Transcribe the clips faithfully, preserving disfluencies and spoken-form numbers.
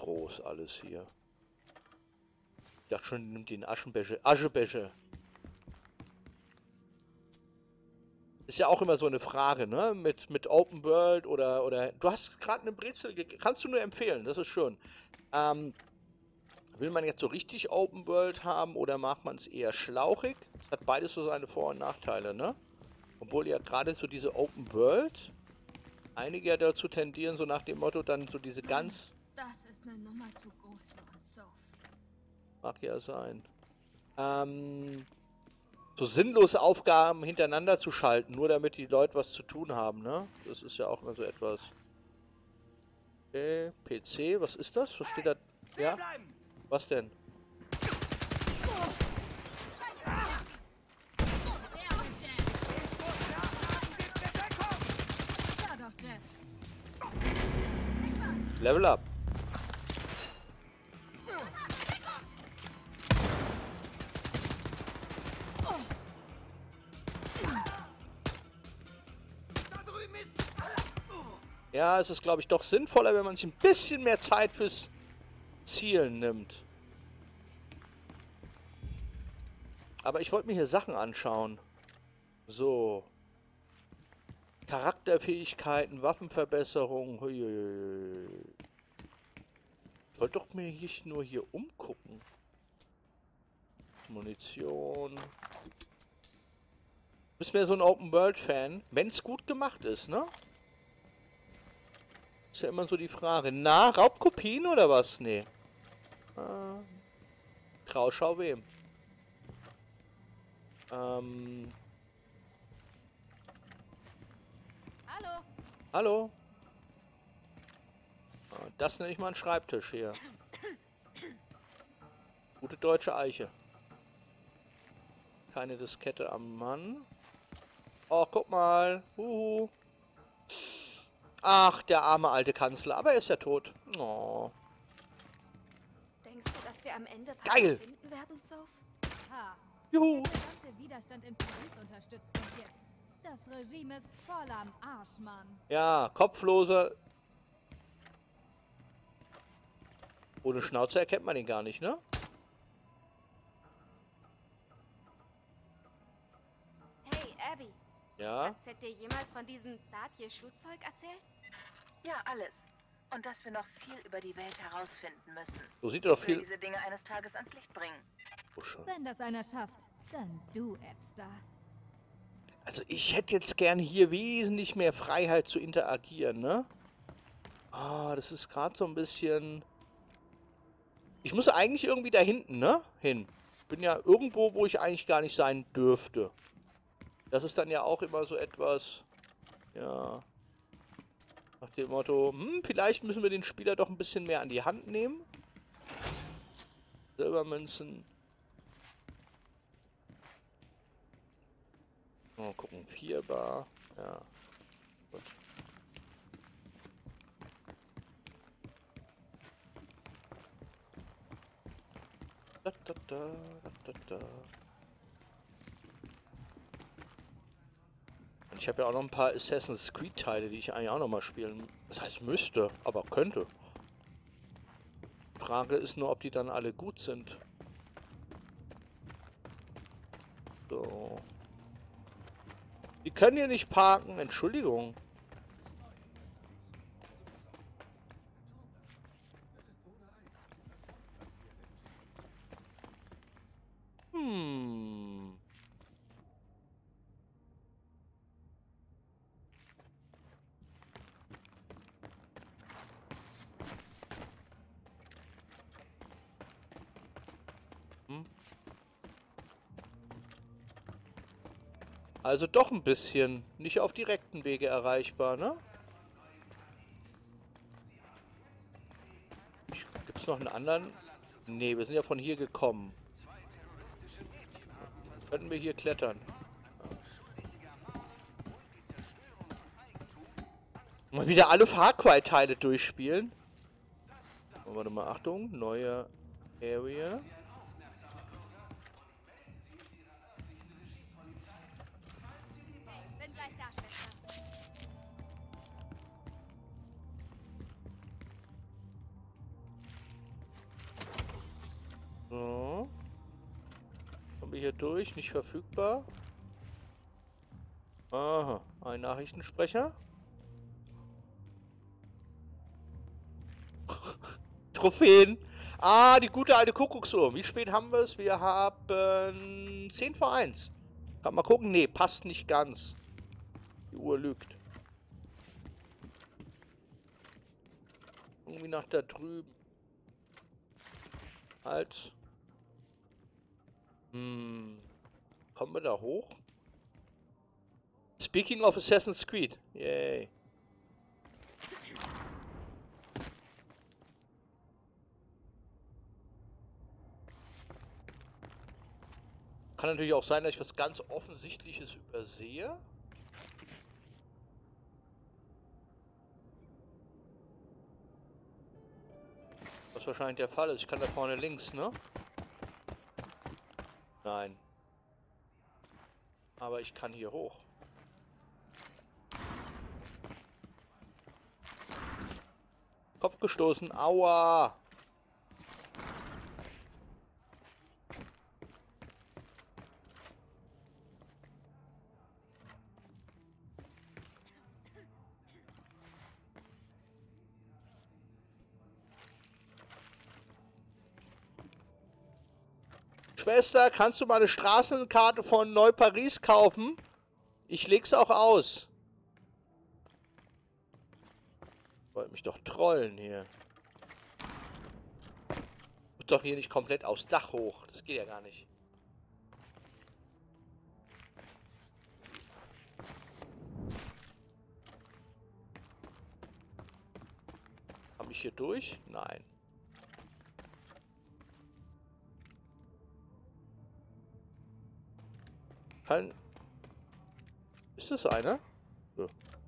groß alles hier. Ich dachte schon, nimmt den Aschenbecher. Aschebecher. Ist ja auch immer so eine Frage, ne? Mit, mit Open World oder, oder... Du hast gerade eine Brezel... Kannst du nur empfehlen, das ist schön. Ähm, will man jetzt so richtig Open World haben oder macht man es eher schlauchig? Es hat beides so seine Vor- und Nachteile, ne? Obwohl ja gerade so diese Open World... Einige ja dazu tendieren, so nach dem Motto, dann so diese ganz... Das ist eine Nummer zu groß für uns, Soph. Mag ja sein. Ähm... So sinnlose Aufgaben hintereinander zu schalten, nur damit die Leute was zu tun haben, ne? Das ist ja auch immer so etwas. Okay, P C, was ist das? Was steht da? Ja? Was denn? Level up. Ja, es ist, glaube ich, doch sinnvoller, wenn man sich ein bisschen mehr Zeit fürs Zielen nimmt. Aber ich wollte mir hier Sachen anschauen. So. Charakterfähigkeiten, Waffenverbesserung. Huiuiui. Ich wollte doch mir hier nur hier umgucken. Munition. Du bist mehr so ein Open-World-Fan. Wenn es gut gemacht ist, ne? Ist ja immer so die Frage. Na, Raubkopien oder was? Nee. Äh, Grauschau wem? Ähm. Hallo. Hallo? Ah, das nenne ich mal einen Schreibtisch hier. Gute deutsche Eiche. Keine Diskette am Mann. Oh, guck mal. Huhu. Ach, der arme alte Kanzler. Aber er ist ja tot. Oh. Denkst du, dass wir am Ende Geil. finden werden, Soph? Ha. Juhu. Der gesamte Widerstand in Paris unterstützt uns jetzt. Das Regime ist voll am Arsch, Mann. Ja, kopfloser. Ohne Schnauze erkennt man ihn gar nicht, ne? Hey, Abby. Ja. Hat Seth dir jemals von diesem Datje-Schuhzeug erzählt? Ja, alles. Und dass wir noch viel über die Welt herausfinden müssen. So sieht er doch Ich will viel. diese Dinge eines Tages ans Licht bringen. Oh, schon. Wenn das einer schafft, dann du, Epster. Also ich hätte jetzt gern hier wesentlich mehr Freiheit zu interagieren, ne? Ah, das ist gerade so ein bisschen... Ich muss eigentlich irgendwie da hinten, ne? Hin. Ich bin ja irgendwo, wo ich eigentlich gar nicht sein dürfte. Das ist dann ja auch immer so etwas... Ja... Nach dem Motto, hm, vielleicht müssen wir den Spieler doch ein bisschen mehr an die Hand nehmen. Silbermünzen. Mal gucken, vier Bar. Ja. Gut. Da, da, da, da, da. Und ich habe ja auch noch ein paar Assassin's Creed Teile, die ich eigentlich auch noch mal spielen. Das heißt müsste, aber könnte. Frage ist nur, ob die dann alle gut sind. So. Die können hier nicht parken, Entschuldigung. Hm. Hm. Also doch ein bisschen. Nicht auf direkten Wege erreichbar, ne? Gibt es noch einen anderen? Nee, wir sind ja von hier gekommen. Könnten wir hier klettern. Mal wieder alle Far Cry-Teile durchspielen. Oh, warte mal, Achtung. Neue Area. Bin gleich da, Schwester. wir hier durch? Nicht verfügbar. Aha, ein Nachrichtensprecher. Trophäen. Ah, die gute alte Kuckucksuhr. Wie spät haben wir es? Wir haben zehn vor eins. Kann mal gucken. Nee, passt nicht ganz. Die Uhr lügt. Irgendwie nach da drüben. Halt. Hm. Kommen wir da hoch? Speaking of Assassin's Creed. Yay. Kann natürlich auch sein, dass ich was ganz Offensichtliches übersehe. Was wahrscheinlich der Fall ist. Ich kann da vorne links, ne? Nein. Aber ich kann hier hoch. Kopf gestoßen. Aua! Schwester, kannst du mal eine Straßenkarte von Neu-Paris kaufen? Ich leg's auch aus. Wollt mich doch trollen hier. Muss doch hier nicht komplett aufs Dach hoch. Das geht ja gar nicht. Hab ich hier durch? Nein. Kein... Ist das einer? Ja.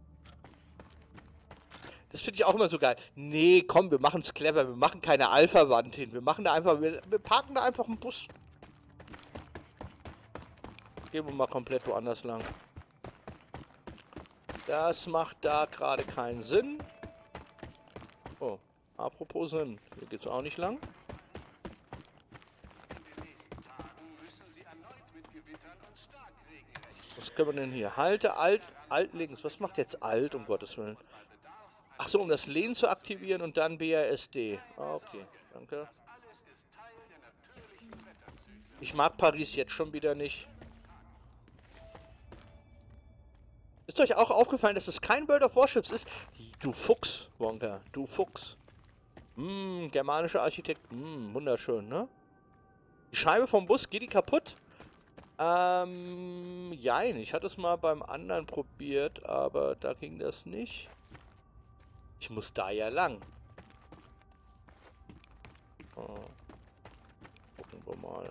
Das finde ich auch immer so geil. Nee, komm, wir machen es clever. Wir machen keine Alpha-Wand hin. Wir machen da einfach... Wir, wir parken da einfach einen Bus. Gehen wir mal komplett woanders lang. Das macht da gerade keinen Sinn. Oh, apropos Sinn. Hier geht's auch nicht lang. Was können wir denn hier? Halte Alt, Alt links. Was macht jetzt Alt, um Gottes Willen? Ach so, um das Lehnen zu aktivieren und dann B R S D. Ah, okay, danke. Ich mag Paris jetzt schon wieder nicht. Ist euch auch aufgefallen, dass es kein World of Warships ist? Du Fuchs, Wonka, du Fuchs. Hm, germanischer Architekt. Hm, wunderschön, ne? Die Scheibe vom Bus, geht die kaputt? Ähm, jein, ich hatte es mal beim anderen probiert, aber da ging das nicht. Ich muss da ja lang. Oh. Gucken wir mal.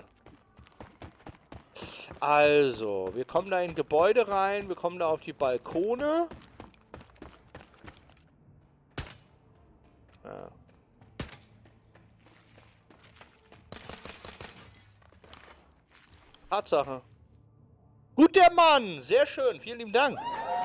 Also, wir kommen da in Gebäude rein, wir kommen da auf die Balkone. Ja. Tatsache. Gut, der Mann! Sehr schön, vielen lieben Dank.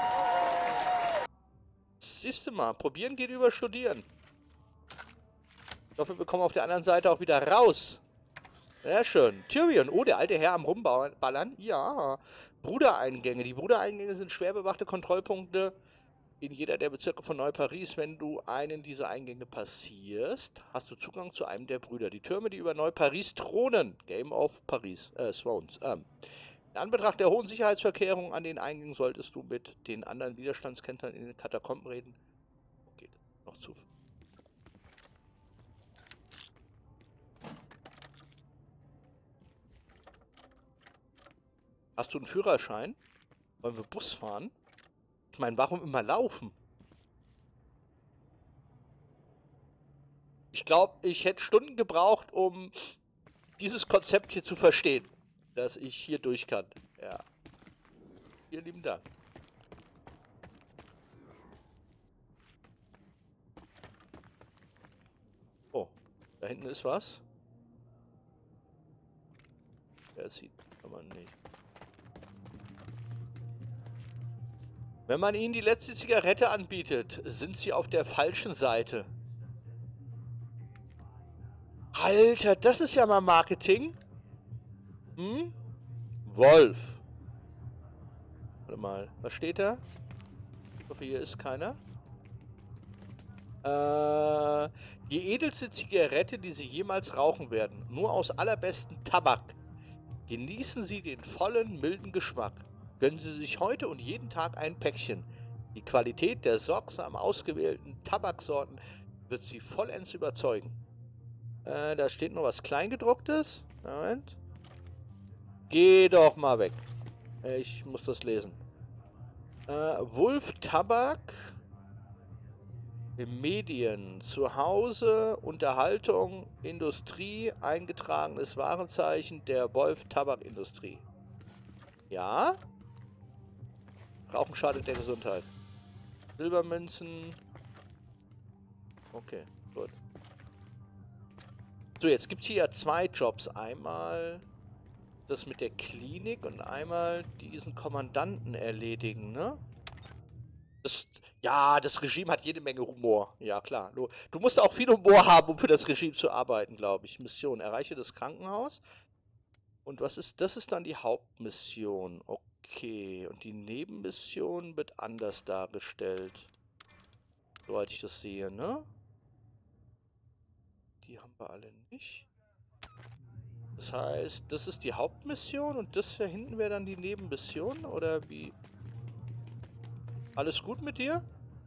Siehst du mal, probieren geht über studieren. Ich hoffe, wir kommen auf der anderen Seite auch wieder raus. Sehr schön. Tyrion, oh, der alte Herr am Rumballern. Ja. Brudereingänge. Die Brudereingänge sind schwer bewachte Kontrollpunkte in jeder der Bezirke von Neu-Paris. Wenn du einen dieser Eingänge passierst, hast du Zugang zu einem der Brüder. Die Türme, die über Neu-Paris thronen. Game of Paris. Äh, Thrones. Ähm. In Anbetracht der hohen Sicherheitsverkehrungen an den Eingängen solltest du mit den anderen Widerstandskämpfern in den Katakomben reden. Okay, noch zu. Hast du einen Führerschein? Wollen wir Bus fahren? Ich meine, warum immer laufen? Ich glaube, ich hätte Stunden gebraucht, um dieses Konzept hier zu verstehen. Dass ich hier durch kann. Ja. Vielen lieben Dank. Oh, da hinten ist was. Ja, sieht kann man nicht. Wenn man ihnen die letzte Zigarette anbietet, sind sie auf der falschen Seite. Alter, das ist ja mal Marketing. Hm? Wolf. Warte mal, was steht da? Ich hoffe, hier ist keiner. Äh, die edelste Zigarette, die Sie jemals rauchen werden. Nur aus allerbesten Tabak. Genießen Sie den vollen, milden Geschmack. Gönnen Sie sich heute und jeden Tag ein Päckchen. Die Qualität der sorgsam ausgewählten Tabaksorten wird Sie vollends überzeugen. Äh, da steht noch was Kleingedrucktes. Moment. Geh doch mal weg. Ich muss das lesen. Äh, Wolf Tabak. Medien. Zuhause. Unterhaltung. Industrie. Eingetragenes Warenzeichen der Wolf Tabakindustrie. Ja? Rauchen schadet der Gesundheit. Silbermünzen. Okay, gut. So, jetzt gibt es hier ja zwei Jobs. Einmal das mit der Klinik und einmal diesen Kommandanten erledigen, ne? Das, ja, das Regime hat jede Menge Humor. Ja, klar. Du, du musst auch viel Humor haben, um für das Regime zu arbeiten, glaube ich. Mission. Erreiche das Krankenhaus. Und was ist, das ist dann die Hauptmission. Okay. Und die Nebenmission wird anders dargestellt. Soweit ich das sehe, ne? Die haben wir alle nicht. Das heißt, das ist die Hauptmission und das hier hinten wäre dann die Nebenmission? Oder wie? Alles gut mit dir?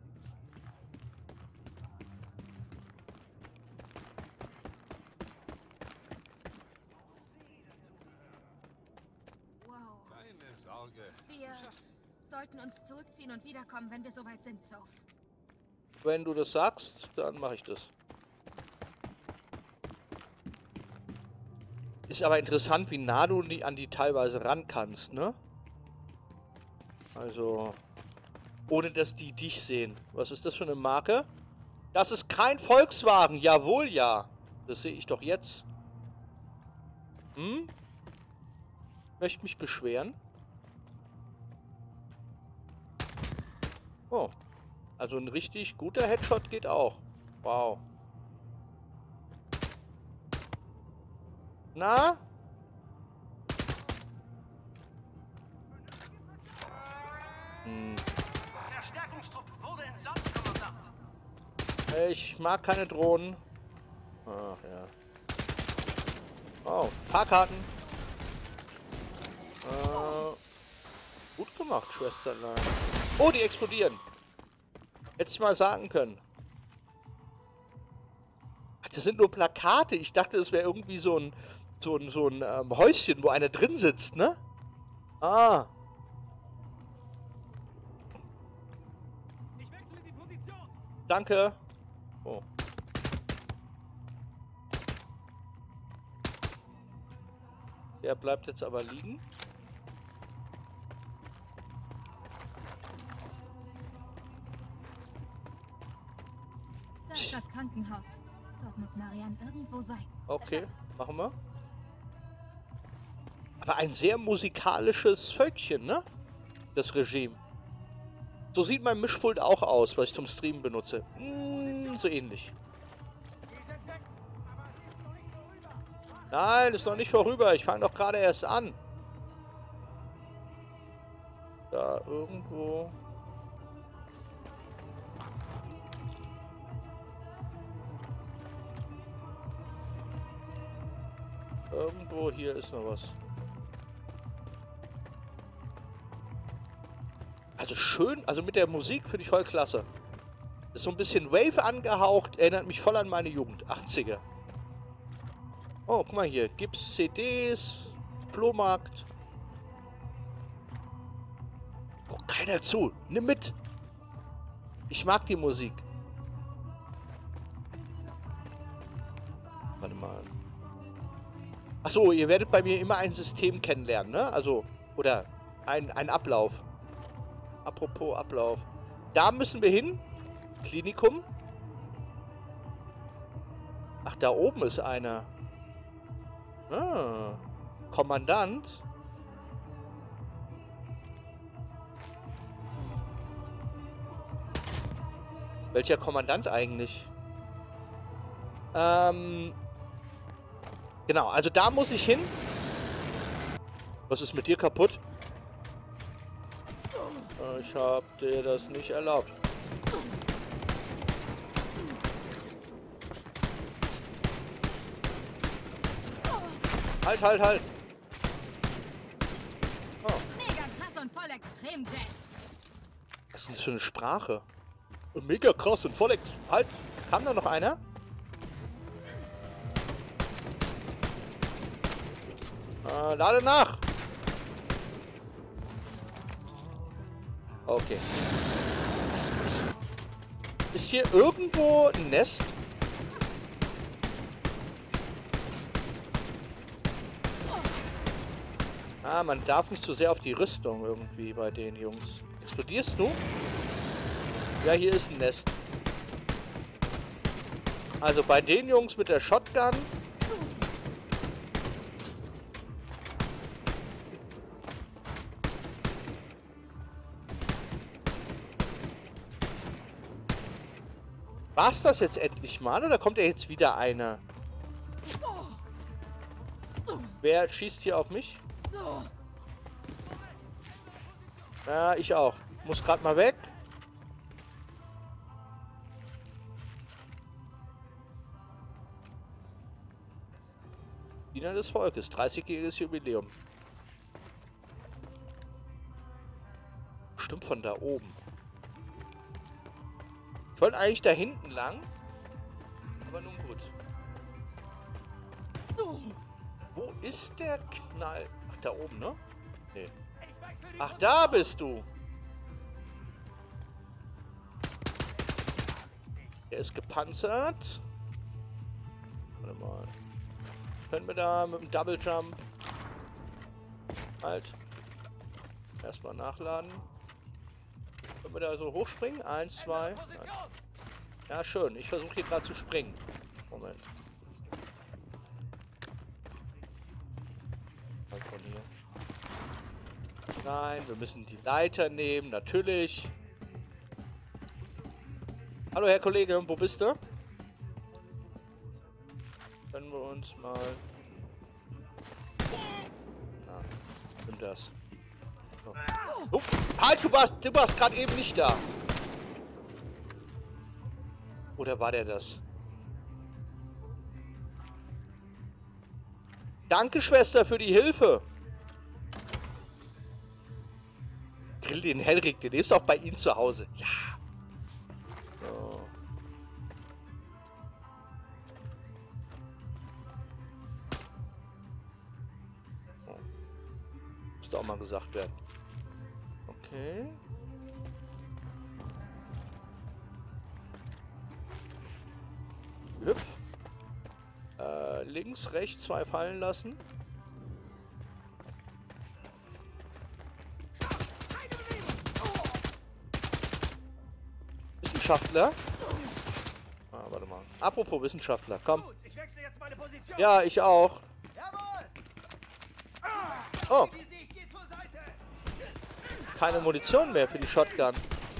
Wow. Keine Sorge. Wir sollten uns zurückziehen und wiederkommen, wenn wir soweit sind, Soph. Wenn du das sagst, dann mache ich das. Ist aber interessant, wie nah du die an die teilweise ran kannst, ne? Also, ohne dass die dich sehen. Was ist das für eine Marke? Das ist kein Volkswagen. Jawohl, ja. Das sehe ich doch jetzt. Hm? Möchte mich beschweren? Oh. Also ein richtig guter Headshot geht auch. Wow. Na? Hm. Verstärkungstrupp wurde entsandt, Kommandant. Ich mag keine Drohnen. Ach ja. Oh, Fahrkarten. Äh, gut gemacht, Schwesterlein. Oh, die explodieren. Hätte ich mal sagen können. Ach, das sind nur Plakate. Ich dachte, das wäre irgendwie so ein so ein, so ein ähm, Häuschen, wo einer drin sitzt, ne? Ah. Ich wechsle die Position. Danke. Oh. Der bleibt jetzt aber liegen. Da ist das Krankenhaus. Dort muss Marianne irgendwo sein. Okay, machen wir. Aber ein sehr musikalisches Völkchen, ne? Das Regime. So sieht mein Mischpult auch aus, was ich zum Streamen benutze. Hm, so ähnlich. Nein, ist noch nicht vorüber. Ich fange doch gerade erst an. Da irgendwo. Irgendwo hier ist noch was. Also schön, also mit der Musik finde ich voll klasse. Ist so ein bisschen Wave angehaucht, erinnert mich voll an meine Jugend, achtziger. Oh, guck mal hier, gibt's C Ds, Flohmarkt. Guck keiner zu, nimm mit. Ich mag die Musik. Warte mal. Achso, ihr werdet bei mir immer ein System kennenlernen, ne? Also, oder ein, ein Ablauf. Apropos Ablauf. Da müssen wir hin. Klinikum. Ach, da oben ist einer. Ah, Kommandant. Welcher Kommandant eigentlich? Ähm... Genau, also da muss ich hin. Was ist mit dir kaputt? Ich hab dir das nicht erlaubt. Halt, halt, halt! Oh. Mega krass und voll extrem, Jet. Was ist denn das für eine Sprache? Mega krass und voll ex... Halt! Kam da noch einer? Äh, lade nach! Okay. Ist, ist, ist hier irgendwo ein Nest? Ah, man darf nicht zu sehr auf die Rüstung irgendwie bei den Jungs. Explodierst du? Ja, hier ist ein Nest. Also bei den Jungs mit der Shotgun. War's das jetzt endlich mal oder kommt ja jetzt wieder einer? Wer schießt hier auf mich? Ja, ich auch. Muss gerade mal weg. Diener des Volkes, dreißigjähriges Jubiläum. Stimmt von da oben. Ich wollte eigentlich da hinten lang. Aber nun gut. Wo ist der Knall? Ach, da oben, ne? Nee. Ach, da bist du. Er ist gepanzert. Warte mal. Können wir da mit dem Double Jump halt erstmal nachladen. Können wir da so hochspringen? Eins, zwei. Ja, schön. Ich versuche hier gerade zu springen. Moment. Halt von hier. Nein, wir müssen die Leiter nehmen, natürlich. Hallo, Herr Kollege, wo bist du? Können wir uns mal... Ah, nimm das. Oh. Oh, halt, du warst, du warst gerade eben nicht da. Oder war der das? Danke, Schwester, für die Hilfe. Grill den Henrik, der lebst auch bei Ihnen zu Hause. Ja. So. Oh. Müsste auch mal gesagt werden. Okay. Hüpf. Äh, links, rechts, zwei fallen lassen. Wissenschaftler. Ah, warte mal. Apropos Wissenschaftler, komm. Gut, ich wechsle jetzt meine Position. Ja, ich auch. Jawohl. Oh, Die Sicht geht zur Seite. keine Munition mehr für die Shotgun.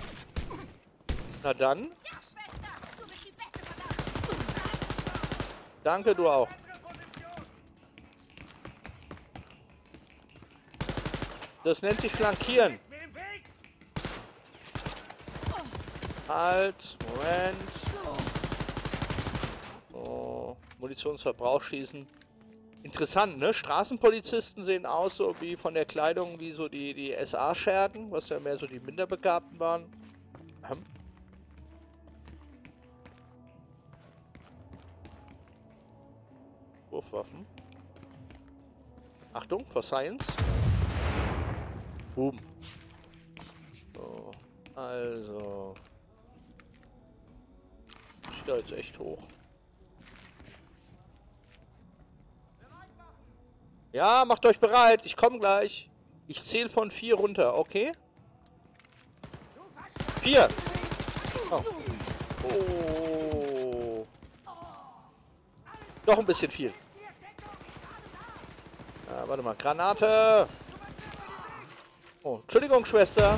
Na dann. Ja, Schwester, du bist die beste Verdacht. Danke, du auch. Bessere Position. Das nennt sich Flankieren. Mir im Weg. Halt, Moment. So, Munitionsverbrauch schießen. Interessant, ne? Straßenpolizisten sehen aus so wie von der Kleidung wie so die, die S A-Schergen, was ja mehr so die Minderbegabten waren. Hm. Wurfwaffen. Achtung, for Science. Boom. So, also. Ich da jetzt echt hoch. Ja, macht euch bereit. Ich komme gleich. Ich zähle von vier runter, okay? Vier. Oh. Oh. Doch ein bisschen viel. Ja, warte mal. Granate. Oh, Entschuldigung, Schwester.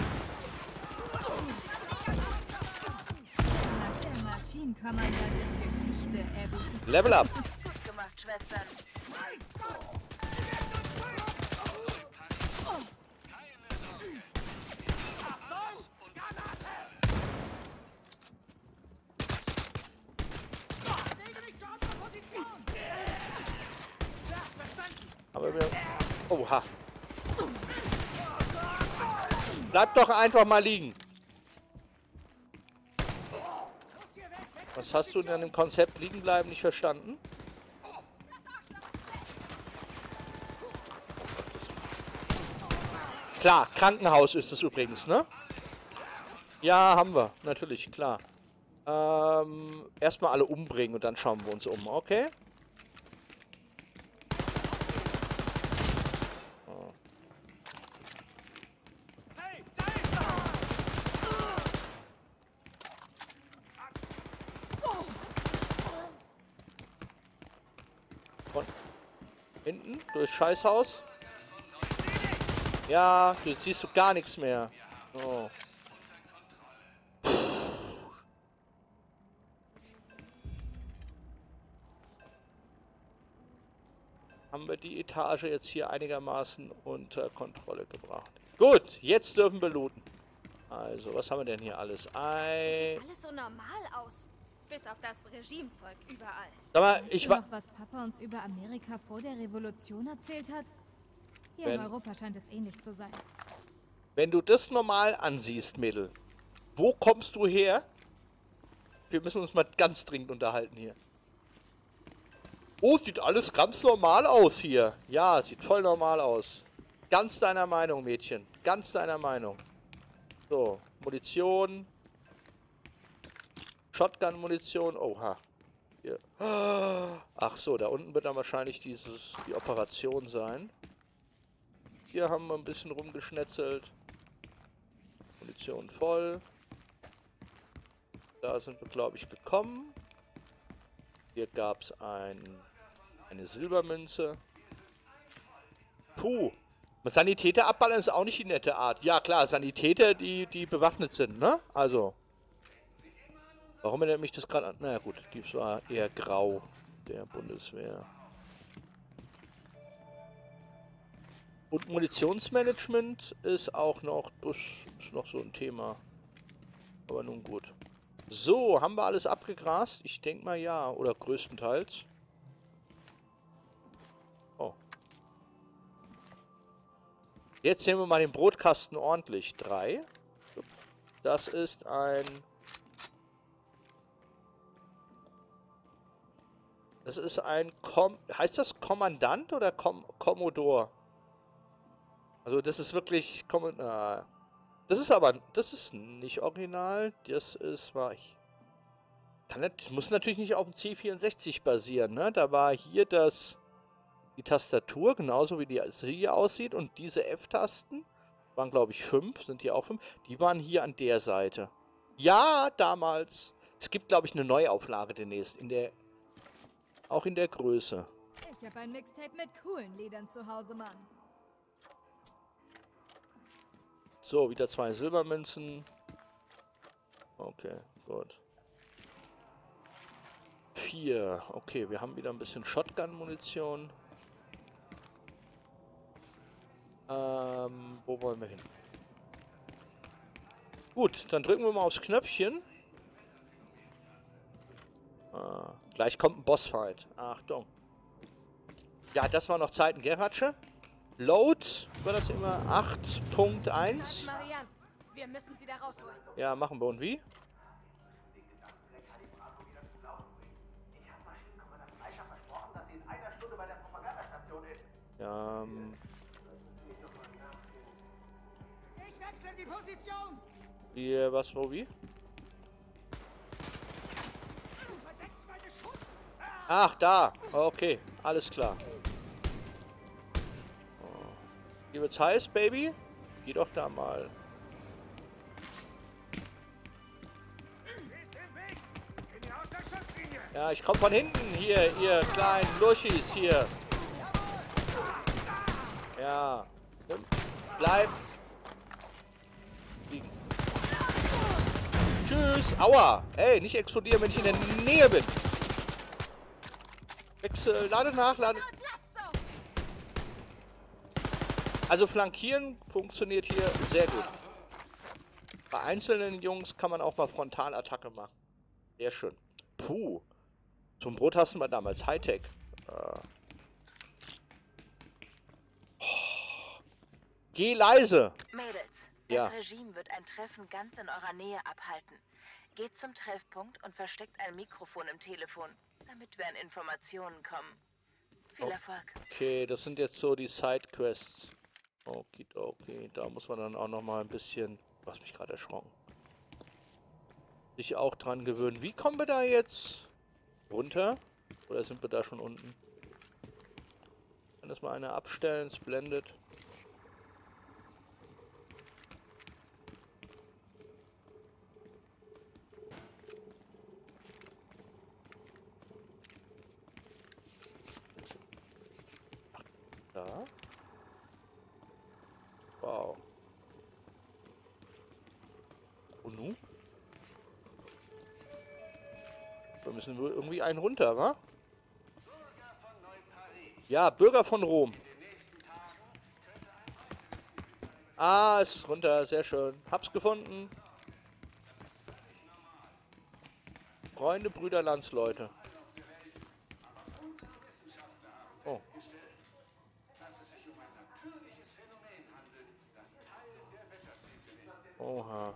Nach der Maschinenkommandant ist Geschichte, Abby. Level up. Gut gemacht, Schwestern. Oha. Bleib doch einfach mal liegen. Was hast du denn im Konzept liegen bleiben nicht verstanden? Klar, Krankenhaus ist es übrigens, ne? Ja, haben wir. Natürlich, klar. Ähm, erstmal alle umbringen und dann schauen wir uns um, okay? Oh. Hey, da ist er! Von hinten, durchs Scheißhaus. Ja, jetzt siehst du gar nichts mehr. Oh. Haben wir die Etage jetzt hier einigermaßen unter Kontrolle gebracht. Gut, jetzt dürfen wir looten. Also, was haben wir denn hier alles? Ein... Sieht alles so normal aus. Bis auf das Regimezeug überall. Sag mal, Weißt ich du war... noch, was Papa uns über Amerika vor der Revolution erzählt hat? Hier Wenn- in Europa scheint es ähnlich zu sein. Wenn du das normal ansiehst, Mädel, wo kommst du her? Wir müssen uns mal ganz dringend unterhalten hier. Oh, sieht alles ganz normal aus hier. Ja, sieht voll normal aus. Ganz deiner Meinung, Mädchen. Ganz deiner Meinung. So, Munition. Shotgun-Munition. Oha. Hier. Ach so, da unten wird dann wahrscheinlich dieses, die Operation sein. Hier haben wir ein bisschen rumgeschnetzelt. Munition voll. Da sind wir, glaube ich, gekommen. Hier gab es ein, eine Silbermünze. Puh. Sanitäter abballern ist auch nicht die nette Art. Ja klar, Sanitäter, die, die bewaffnet sind, ne? Also. Warum erinnert mich das gerade an? Na gut, die war eher grau, der Bundeswehr. Und Munitionsmanagement ist auch noch, das ist noch so ein Thema. Aber nun gut. So, haben wir alles abgegrast? Ich denke mal ja, oder größtenteils. Oh. Jetzt sehen wir mal den Brotkasten ordentlich. Drei. Das ist ein... Das ist ein... Kom heißt das Kommandant oder Kom Kommodor? Also das ist wirklich... Komm äh, das ist aber... Das ist nicht original. Das ist... War ich... Kann nicht, muss natürlich nicht auf dem C vierundsechzig basieren, ne? Da war hier das... Die Tastatur, genauso wie die hier aussieht. Und diese F-Tasten waren, glaube ich, fünf. Sind hier auch fünf. Die waren hier an der Seite. Ja, damals. Es gibt, glaube ich, eine Neuauflage demnächst. In der... Auch in der Größe. Ich habe ein Mixtape mit coolen Liedern zu Hause, Mann. So, wieder zwei Silbermünzen. Okay, gut. Vier. Okay, wir haben wieder ein bisschen Shotgun-Munition. Ähm, wo wollen wir hin? Gut, dann drücken wir mal aufs Knöpfchen. Ah, gleich kommt ein Bossfight. Achtung. Ja, das war noch Zeiten Gerhatsche. Load, war das immer acht Punkt eins? Marianne, wir müssen sie da rausholen. Ja, machen wir. Und wie? Ja, ähm... Ich wechsle die Position! Wie, was, wo, wie? Du verdeckst meine Schuss! Ach, da. Okay, alles klar. Oh. Hier wird's heiß, Baby. Geh doch da mal. Ist im Weg! Geh mir aus der Schusslinie! Ja, ich komm von hinten. Hier, ihr kleinen Luschis, hier. Ja. Und bleib. Liegen. Tschüss. Aua. Ey, nicht explodieren, wenn ich in der Nähe bin. Wechsel. Lade nach, lade. Platz so! Also flankieren funktioniert hier sehr gut. Bei einzelnen Jungs kann man auch mal Frontalattacke machen. Sehr schön. Puh. Zum Brot hatten wir damals Hightech. Äh. Oh. Geh leise! Mädels, Ja. das Regime wird ein Treffen ganz in eurer Nähe abhalten. Geht zum Treffpunkt und versteckt ein Mikrofon im Telefon, damit wir an Informationen kommen. Viel Oh. Erfolg. Okay, das sind jetzt so die Sidequests. Okay, okay, da muss man dann auch noch mal ein bisschen... Du hast mich gerade erschrocken. Sich auch dran gewöhnen. Wie kommen wir da jetzt runter? Oder sind wir da schon unten? Kann das mal einer abstellen? Es blendet. Da. Wow. Und nun? Wir müssen wohl irgendwie einen runter, wa? Ja, Bürger von Rom. Ah, ist runter, sehr schön. Hab's gefunden. Freunde, Brüder, Landsleute. Oh. Oha.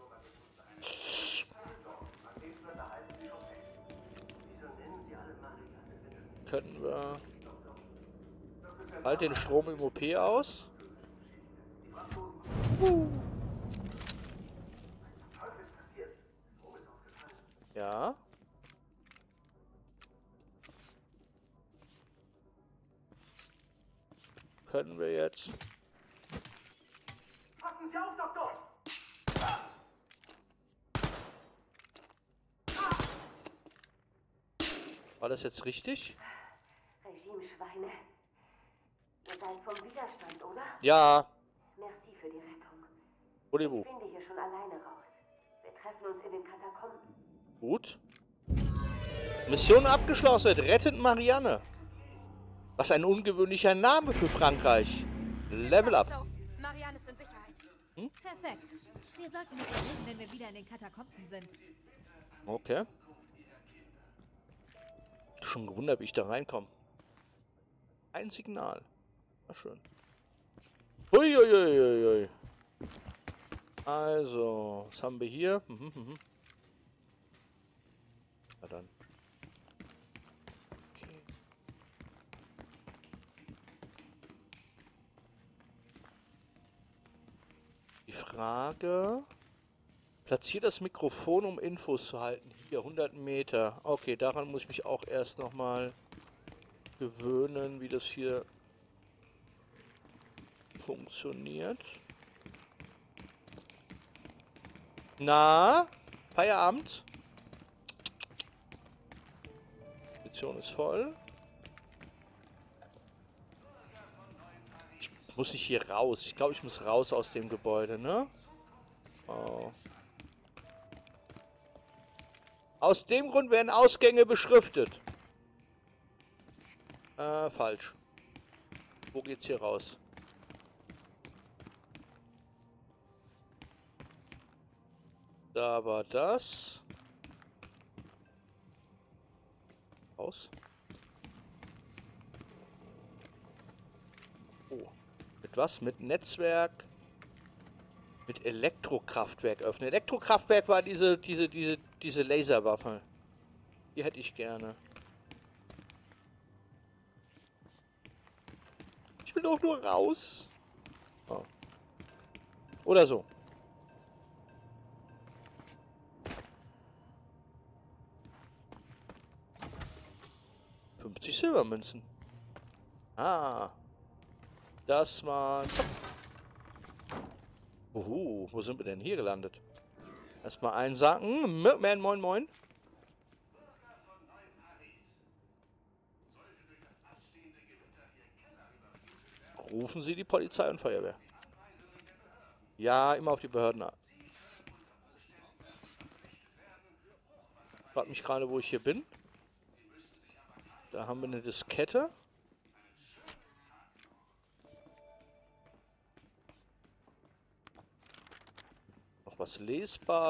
Können wir... Halt den Strom im O P aus. Uh. Ja. Können wir jetzt... Passen Sie auf, Doktor! War das jetzt richtig? Regime-Schweine. Ihr seid vom Widerstand, oder? Ja. Merci für die Rettung. Olivo. Ich finde hier schon alleine raus. Wir treffen uns in den Katakomben. Gut. Mission abgeschlossen. Rettet Marianne. Was ein ungewöhnlicher Name für Frankreich. Level up. So, Marianne ist in Sicherheit. Perfekt. Wir sollten mit ihr reden, wenn wir wieder in den Katakomben sind. Okay. Schon gewundert, wie ich da reinkomme. Ein Signal. Na schön. Uiuiuiui. Also, was haben wir hier? Mhm, mhm. Na dann. Okay. Die Frage... Platziert das Mikrofon, um Infos zu halten. Hier, hundert Meter. Okay, daran muss ich mich auch erst nochmal gewöhnen, wie das hier funktioniert. Na, Feierabend. Mission ist voll. Ich muss nicht hier raus. Ich glaube, ich muss raus aus dem Gebäude, ne? Oh. Aus dem Grund werden Ausgänge beschriftet. Äh, falsch. Wo geht's hier raus? Da war das. Raus. Oh. Mit was? Mit Netzwerk. Mit Elektrokraftwerk öffnen. Elektrokraftwerk war diese, diese, diese, diese Laserwaffe. Die hätte ich gerne. Ich will doch nur raus. Oh. Oder so. fünfzig Silbermünzen. Ah. Das war... Uhu, wo sind wir denn hier gelandet? Erstmal einsacken. Man, moin, moin. Rufen Sie die Polizei und Feuerwehr. Ja, immer auf die Behörden ab. Ich frage mich gerade, wo ich hier bin. Da haben wir eine Diskette. Noch was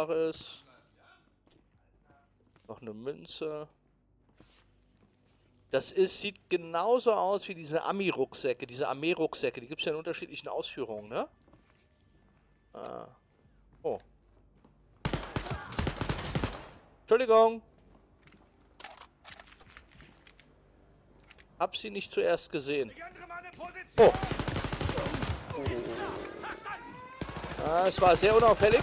Lesbares. Noch eine Münze. Das ist, sieht genauso aus wie diese Ami-Rucksäcke, diese Armee-Rucksäcke. Die gibt es ja in unterschiedlichen Ausführungen, ne? Ah. Oh. Entschuldigung. Hab sie nicht zuerst gesehen. Oh. Ah, es war sehr unauffällig.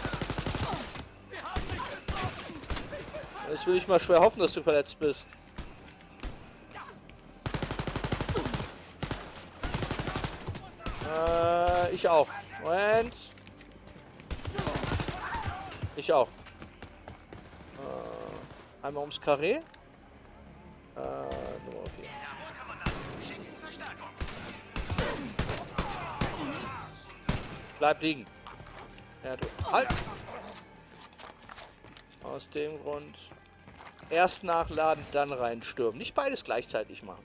Jetzt will ich mal schwer hoffen, dass du verletzt bist. Äh, ich auch. Moment. Ich auch. Äh, einmal ums Karree. Äh, Nummer vier. Bleib liegen. Ja, du. Halt! Aus dem Grund. Erst nachladen, dann reinstürmen. Nicht beides gleichzeitig machen.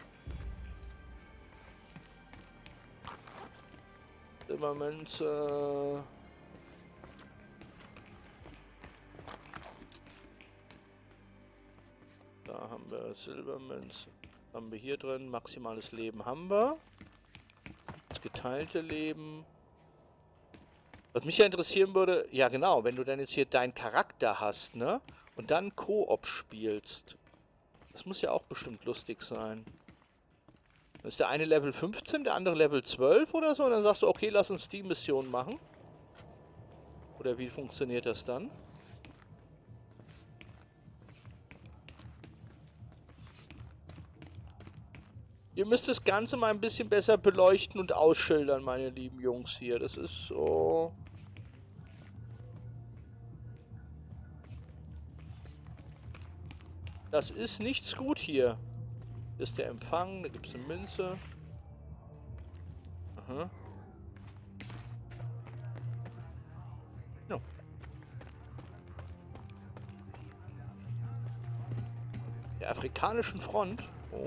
Silbermünze. Da haben wir Silbermünze. Haben wir hier drin. Maximales Leben haben wir. Das geteilte Leben. Was mich ja interessieren würde, ja genau, wenn du dann jetzt hier deinen Charakter hast, ne? Und dann Koop spielst. Das muss ja auch bestimmt lustig sein. Dann ist der eine Level fünfzehn, der andere Level zwölf oder so. Und dann sagst du, okay, lass uns die Mission machen. Oder wie funktioniert das dann? Ihr müsst das Ganze mal ein bisschen besser beleuchten und ausschildern, meine lieben Jungs hier. Das ist so... Das ist nichts gut hier. Das ist der Empfang, da gibt es eine Münze. Aha. Ja. Der afrikanischen Front. Oh.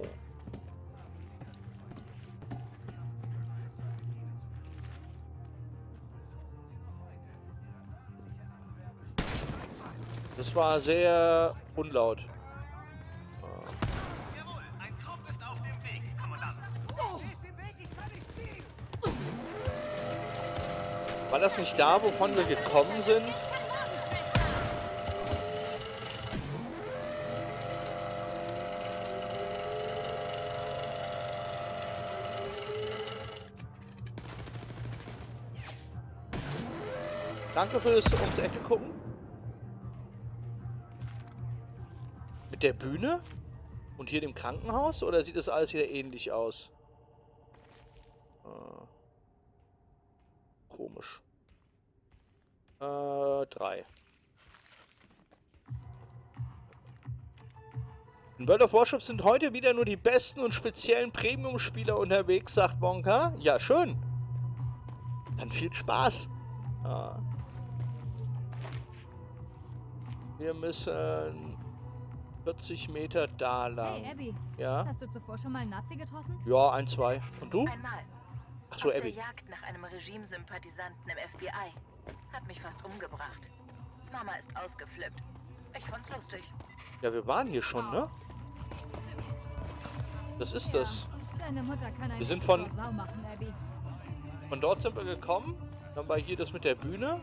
Das war sehr unlaut. War das nicht da, wovon wir gekommen sind? Danke fürs ums Ecke gucken. Mit der Bühne? Und hier dem Krankenhaus? Oder sieht das alles wieder ähnlich aus? Ah. Komisch. Äh, drei. In World of Warship sind heute wieder nur die besten und speziellen Premium-Spieler unterwegs, sagt Wonka. Ja, schön. Dann viel Spaß. Ah. Wir müssen vierzig Meter da lang. Hey, Abby. Ja? Hast du zuvor schon mal einen Nazi getroffen? Ja, ein, zwei. Und du? Einmal. Ach so, Auf Abby. der Jagd nach einem Regimesympathisanten im F B I. Hat mich fast umgebracht. Mama ist ausgeflippt. Ich fand's lustig. Ja, wir waren hier schon, ne? Das ist Ja, das. Deine Mutter kann einen Wir sind echt von- zur Sau machen, Abby. Von dort sind wir gekommen. Dann war hier das mit der Bühne.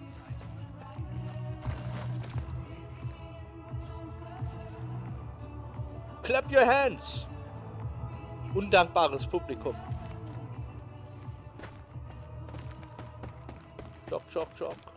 Clap your hands! Undankbares Publikum. Jock, jock, jock.